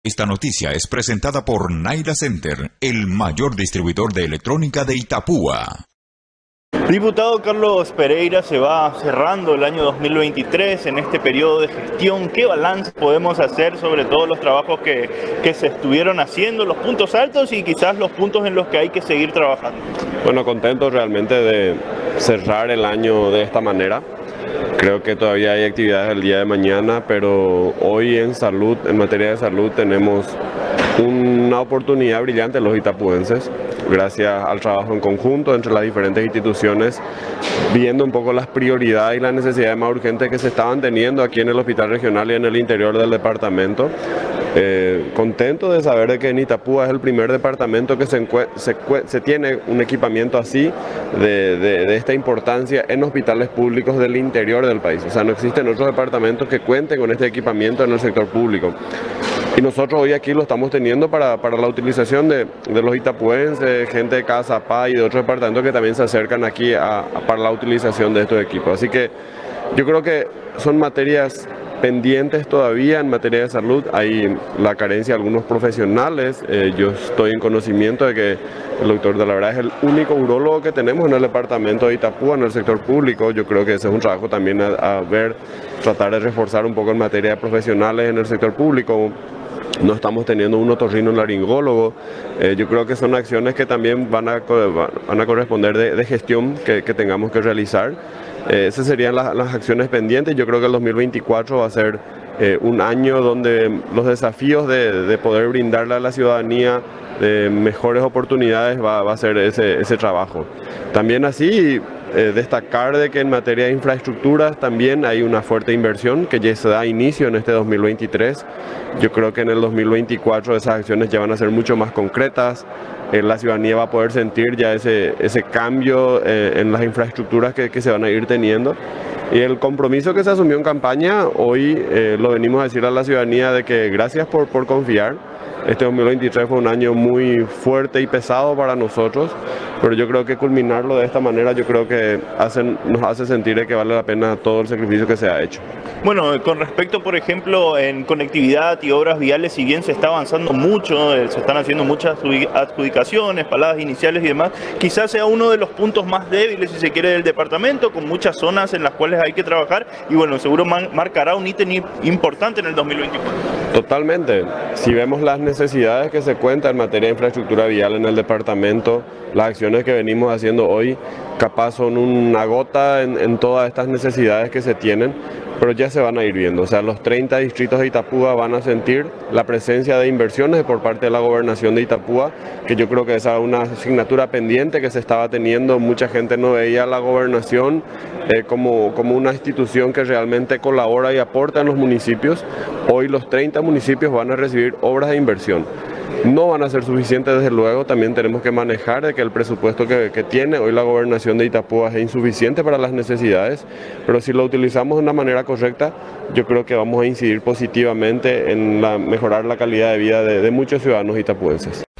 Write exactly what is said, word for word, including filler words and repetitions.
Esta noticia es presentada por Naira Center, el mayor distribuidor de electrónica de Itapúa. Diputado Carlos Pereira, se va cerrando el año dos mil veintitrés en este periodo de gestión. ¿Qué balance podemos hacer sobre todos los trabajos que, que se estuvieron haciendo, los puntos altos y quizás los puntos en los que hay que seguir trabajando? Bueno, contento realmente de cerrar el año de esta manera. Creo que todavía hay actividades el día de mañana, pero hoy en salud, en materia de salud, tenemos una oportunidad brillante los itapuenses, gracias al trabajo en conjunto entre las diferentes instituciones, viendo un poco las prioridades y las necesidades más urgentes que se estaban teniendo aquí en el hospital regional y en el interior del departamento. Eh, contento de saber de que en Itapúa es el primer departamento que se, se, se tiene un equipamiento así de, de, de esta importancia en hospitales públicos del interior del país. O sea, no existen otros departamentos que cuenten con este equipamiento en el sector público. Y nosotros hoy aquí lo estamos teniendo para, para la utilización de, de los itapuenses, gente de Cazapá y de otros departamentos que también se acercan aquí a, a, para la utilización de estos equipos. Así que yo creo que son materias pendientes todavía en materia de salud. Hay la carencia de algunos profesionales. Eh, yo estoy en conocimiento de que el doctor de la verdad es el único urólogo que tenemos en el departamento de Itapúa, en el sector público. Yo creo que ese es un trabajo también a, a ver, tratar de reforzar un poco en materia de profesionales en el sector público. No estamos teniendo un otorrinolaringólogo. Eh, yo creo que son acciones que también van a, van a corresponder de, de gestión que, que tengamos que realizar. Eh, esas serían las, las acciones pendientes. Yo creo que el dos mil veinticuatro va a ser eh, un año donde los desafíos de, de poder brindarle a la ciudadanía de mejores oportunidades va, va a ser ese, ese trabajo. También así, eh, destacar de que en materia de infraestructuras también hay una fuerte inversión que ya se da inicio en este dos mil veintitrés. Yo creo que en el dos mil veinticuatro esas acciones ya van a ser mucho más concretas. Eh, la ciudadanía va a poder sentir ya ese, ese cambio eh, en las infraestructuras que, que se van a ir teniendo. Y el compromiso que se asumió en campaña, hoy eh, lo venimos a decir a la ciudadanía de que gracias por, por confiar. Este dos mil veintitrés fue un año muy fuerte y pesado para nosotros, pero yo creo que culminarlo de esta manera, yo creo que hacen, nos hace sentir que vale la pena todo el sacrificio que se ha hecho. Bueno, con respecto, por ejemplo, en conectividad y obras viales, si bien se está avanzando mucho, eh, se están haciendo muchas adjudicaciones, paladas iniciales y demás, quizás sea uno de los puntos más débiles, si se quiere, del departamento, con muchas zonas en las cuales hay que trabajar y bueno, seguro man, marcará un ítem importante en el dos mil veinticuatro. Totalmente. Si vemos las necesidades que se cuentan en materia de infraestructura vial en el departamento, las acciones que venimos haciendo hoy capaz son una gota en, en todas estas necesidades que se tienen, pero ya se van a ir viendo. O sea, los treinta distritos de Itapúa van a sentir la presencia de inversiones por parte de la gobernación de Itapúa, que yo creo que esa es una asignatura pendiente que se estaba teniendo. Mucha gente no veía a la gobernación eh, como, como una institución que realmente colabora y aporta en los municipios. Hoy los treinta municipios van a recibir obras de inversión. No van a ser suficientes, desde luego. También tenemos que manejar de que el presupuesto que, que tiene hoy la gobernación de Itapúa es insuficiente para las necesidades, pero si lo utilizamos de una manera correcta, yo creo que vamos a incidir positivamente en la, mejorar la calidad de vida de, de muchos ciudadanos itapuenses.